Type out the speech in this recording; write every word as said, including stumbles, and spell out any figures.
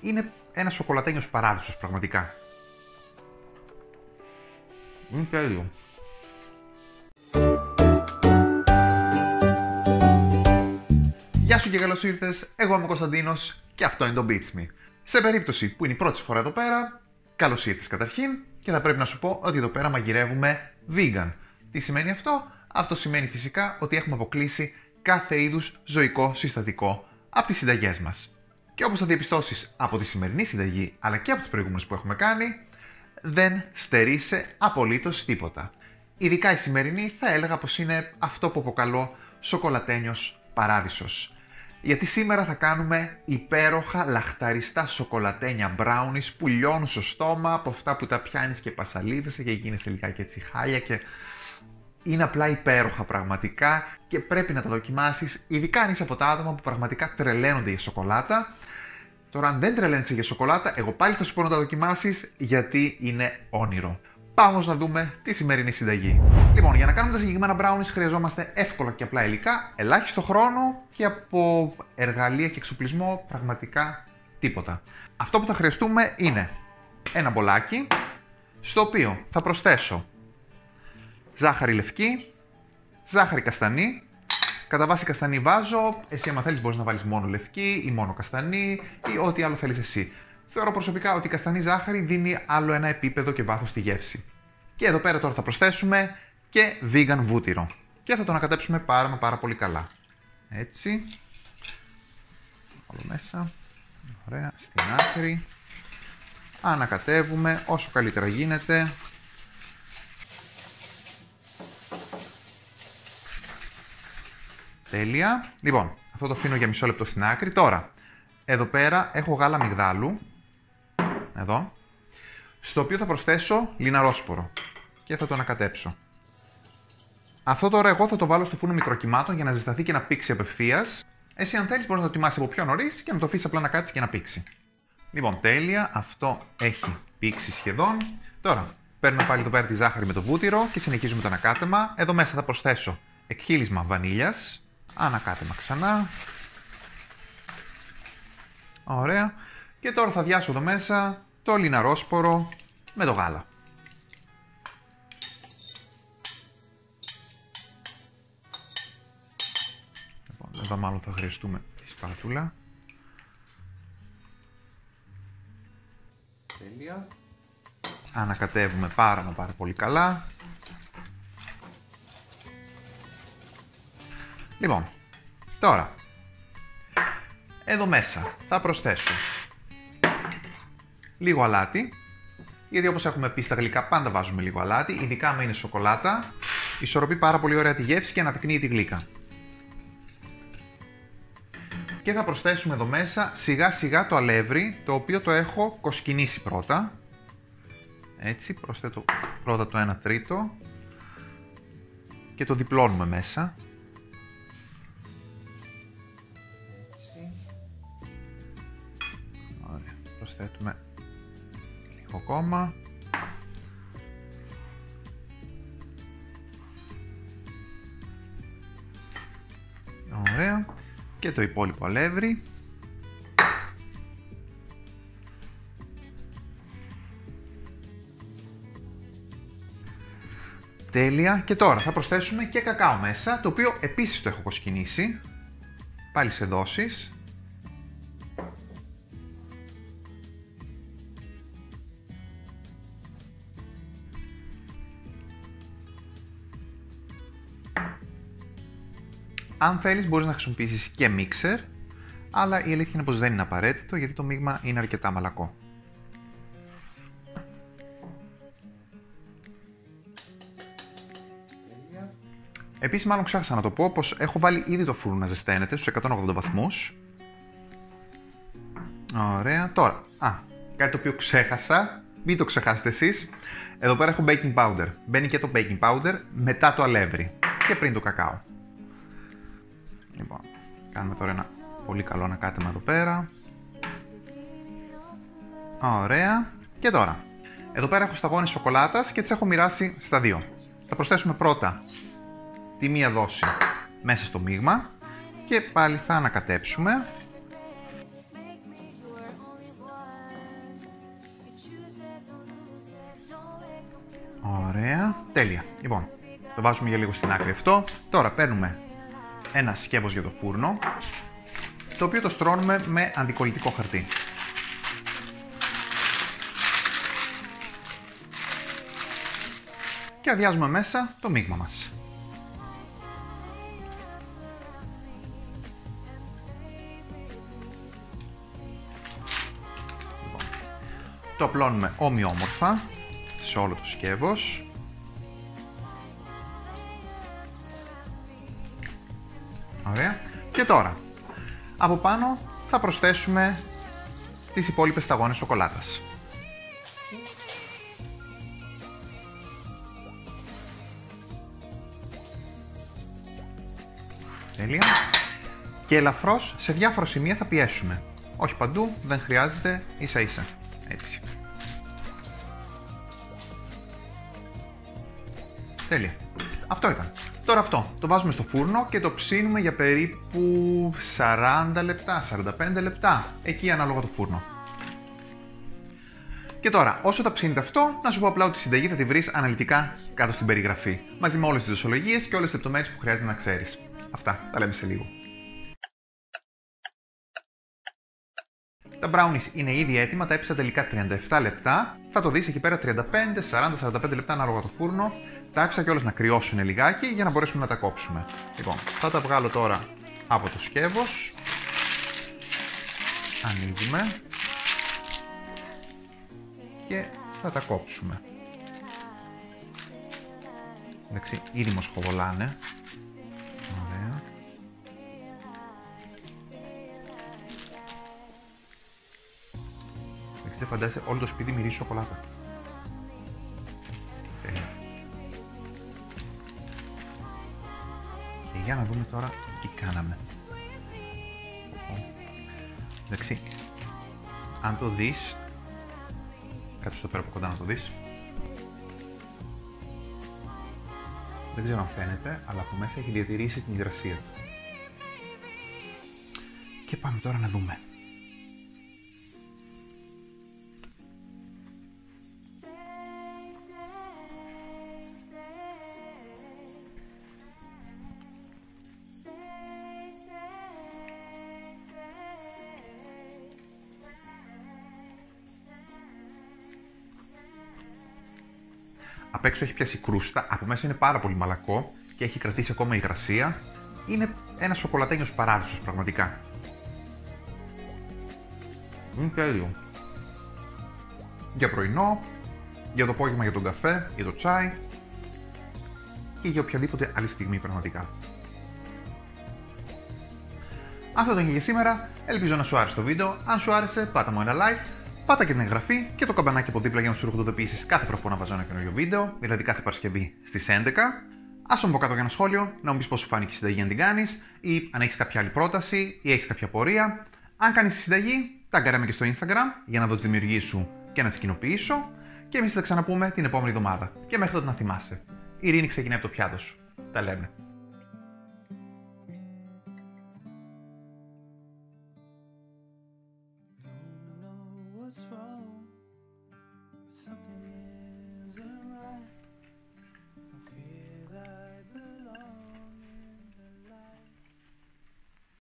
είναι ένας σοκολατένιος παράδεισος πραγματικά. Είναι τέλειο. Γεια σου και καλώς ήρθες, εγώ είμαι ο Κωνσταντίνος και αυτό είναι το Beats Me. Σε περίπτωση που είναι η πρώτη φορά εδώ πέρα, καλώς ήρθες καταρχήν και θα πρέπει να σου πω ότι εδώ πέρα μαγειρεύουμε vegan. Τι σημαίνει αυτό? Αυτό σημαίνει φυσικά ότι έχουμε αποκλείσει κάθε είδους ζωικό συστατικό από τις συνταγές μας. Και όπως θα διαπιστώσεις από τη σημερινή συνταγή αλλά και από τις προηγούμενες που έχουμε κάνει, δεν στερείσαι απολύτως τίποτα. Ειδικά η σημερινή θα έλεγα πως είναι αυτό που αποκαλώ σοκολατένιος παράδεισος. Γιατί σήμερα θα κάνουμε υπέροχα λαχταριστά σοκολατένια brownies που λιώνουν στο στόμα, από αυτά που τα πιάνεις και πασαλίβεσαι και γίνεσαι λιγάκι έτσι χάλια και είναι απλά υπέροχα πραγματικά και πρέπει να τα δοκιμάσεις, ειδικά αν είσαι από τα άτομα που πραγματικά τρελαίνονται για σοκολάτα. Τώρα αν δεν τρελαίνεσαι για σοκολάτα, εγώ πάλι θα σου πω να τα δοκιμάσεις γιατί είναι όνειρο. Πάμε όμως να δούμε τη σημερινή συνταγή. Λοιπόν, για να κάνουμε τα συγκεκριμένα brownies χρειαζόμαστε εύκολα και απλά υλικά, ελάχιστο χρόνο και από εργαλεία και εξοπλισμό πραγματικά τίποτα. Αυτό που θα χρειαστούμε είναι ένα μπολάκι, στο οποίο θα προσθέσω ζάχαρη λευκή, ζάχαρη καστανή. Κατά βάση καστανή βάζω, εσύ άμα θέλεις μπορείς να βάλεις μόνο λευκή ή μόνο καστανή ή ό,τι άλλο θέλεις εσύ. Θεωρώ προσωπικά ότι η καστανή ζάχαρη δίνει άλλο ένα επίπεδο και βάθος στη γεύση. Και εδώ πέρα τώρα θα προσθέσουμε και vegan βούτυρο. Και θα το ανακατέψουμε πάρα μα πάρα πολύ καλά. Έτσι. Όλο μέσα. Ωραία. Στην άκρη. Ανακατεύουμε όσο καλύτερα γίνεται. Τέλεια. Λοιπόν, αυτό το αφήνω για μισό λεπτό στην άκρη. Τώρα, εδώ πέρα έχω γάλα μυγδάλου. Εδώ. Στο οποίο θα προσθέσω λιναρόσπορο. Και θα το ανακατέψω. Αυτό τώρα εγώ θα το βάλω στο φούρνο μικροκυμάτων για να ζεσταθεί και να πήξει απευθείας. Εσύ αν θέλεις μπορείς να το ετοιμάσεις από πιο νωρίς και να το αφήσεις απλά να κάτσει και να πήξει. Λοιπόν, τέλεια. Αυτό έχει πήξει σχεδόν. Τώρα, παίρνω πάλι εδώ πέρα τη ζάχαρη με το βούτυρο και συνεχίζουμε το ανακάτεμα. Εδώ μέσα θα προσθέσω εκχύλισμα βανίλιας. Ανακάτεμα ξανά. Ωραία. Και τώρα θα διάσω εδώ μέσα το λιναρόσπορο με το γάλα. Λοιπόν, εδώ μάλλον θα χρειαστούμε τη σπάτουλα. Τέλεια. Ανακατεύουμε πάρα μα πάρα πολύ καλά. Λοιπόν, τώρα, εδώ μέσα θα προσθέσω λίγο αλάτι, γιατί όπως έχουμε πει στα γλυκά πάντα βάζουμε λίγο αλάτι, ειδικά άμα είναι σοκολάτα, ισορροπεί πάρα πολύ ωραία τη γεύση και αναδεικνύει τη γλύκα. Και θα προσθέσουμε εδώ μέσα σιγά σιγά το αλεύρι, το οποίο το έχω κοσκινήσει πρώτα. Έτσι, προσθέτω πρώτα το ένα τρίτο και το διπλώνουμε μέσα. Ωραία, προσθέτουμε λίγο ακόμα. Ωραία. Και το υπόλοιπο αλεύρι. Τέλεια. Και τώρα θα προσθέσουμε και κακάο μέσα, το οποίο επίσης το έχω κοσκινήσει. Πάλι σε δόσεις. Αν θέλεις μπορείς να χρησιμοποιήσεις και μίξερ, αλλά η αλήθεια είναι πως δεν είναι απαραίτητο γιατί το μείγμα είναι αρκετά μαλακό. Επίσης μάλλον ξέχασα να το πω πως έχω βάλει ήδη το φούρνο να ζεσταίνεται στους εκατόν ογδόντα βαθμούς. Ωραία, τώρα, α, κάτι το οποίο ξέχασα, μην το ξεχάσετε εσείς. Εδώ πέρα έχω baking powder. Μπαίνει και το baking powder μετά το αλεύρι και πριν το κακάο. Λοιπόν, κάνουμε τώρα ένα πολύ καλό ανακάτεμα εδώ πέρα. Ωραία. Και τώρα, εδώ πέρα έχω σταγόνες σοκολάτας και τις έχω μοιράσει στα δύο. Θα προσθέσουμε πρώτα τη μία δόση μέσα στο μείγμα και πάλι θα ανακατέψουμε. Ωραία, τέλεια. Λοιπόν, το βάζουμε για λίγο στην άκρη αυτό. Τώρα παίρνουμε ένα σκεύος για το φούρνο, το οποίο το στρώνουμε με αντικολλητικό χαρτί. Και αδειάζουμε μέσα το μείγμα μας. Λοιπόν, το απλώνουμε ομοιόμορφα σε όλο το σκεύος. Ωραία. Και τώρα, από πάνω θα προσθέσουμε τις υπόλοιπες σταγόνες σοκολάτας. Τέλεια. Και ελαφρώς σε διάφορα σημεία θα πιέσουμε. Όχι παντού, δεν χρειάζεται, ίσα ίσα. Έτσι. Τέλεια. Αυτό ήταν. Τώρα αυτό το βάζουμε στο φούρνο και το ψήνουμε για περίπου σαράντα λεπτά, σαράντα πέντε λεπτά. Εκεί ανάλογα το φούρνο. Και τώρα, όσο θα ψήνεται αυτό, να σου πω απλά ότι τη συνταγή θα τη βρεις αναλυτικά κάτω στην περιγραφή. Μαζί με όλες τις δοσολογίες και όλες τις λεπτομέρειες που χρειάζεται να ξέρεις. Αυτά, τα λέμε σε λίγο. Τα brownies είναι ήδη έτοιμα, τα έψα τελικά τριάντα επτά λεπτά. Θα το δεις εκεί πέρα τριάντα πέντε, σαράντα, σαράντα πέντε λεπτά ανάλογα το φούρνο. Τα έψα κιόλας να κρυώσουν λιγάκι για να μπορέσουμε να τα κόψουμε. Λοιπόν, θα τα βγάλω τώρα από το σκεύος. Ανοίγουμε. Και θα τα κόψουμε. Εντάξει, ήδη μοσχοβολάνε. Ωραία. Εντάξει, δεν φαντάζεσαι, όλο το σπίτι μυρίζει σοκολάτα. Τέλεια. Και για να δούμε τώρα τι κάναμε. Εντάξει, αν το δεις, κάτσε στο πέρα από κοντά να το δεις. Δεν ξέρω αν φαίνεται, αλλά από μέσα έχει διατηρήσει την υγρασία του. Και πάμε τώρα να δούμε. Απ' έξω έχει πιάσει κρούστα, από μέσα είναι πάρα πολύ μαλακό και έχει κρατήσει ακόμα υγρασία. Είναι ένα σοκολατένιος παράδεισος πραγματικά. Είναι τέλειο. Για πρωινό, για το απόγευμα για τον καφέ, για το τσάι ή για οποιαδήποτε άλλη στιγμή πραγματικά. Αυτό ήταν και για σήμερα. Ελπίζω να σου άρεσε το βίντεο. Αν σου άρεσε, πάτα μου ένα like. Πάτα και την εγγραφή και το καμπανάκι από δίπλα για να σου έρχονται επίσης κάθε φορά που να βάζω ένα καινούριο βίντεο, δηλαδή κάθε Παρασκευή στις έντεκα. Άσε μου από κάτω για ένα σχόλιο, να μου πεις πώς σου φάνηκε η συνταγή αν την κάνεις, ή αν έχεις κάποια άλλη πρόταση, ή έχεις κάποια απορία. Αν κάνεις τη συνταγή, ταγκάρε με και στο Instagram για να δω τις δημιουργίες σου και να τις κοινοποιήσω. Και εμείς θα τα ξαναπούμε την επόμενη εβδομάδα. Και μέχρι τότε να θυμάσαι. Η ειρήνη ξεκινάει από το πιάτο σου. Τα λέμε. What's wrong? Something isn't right.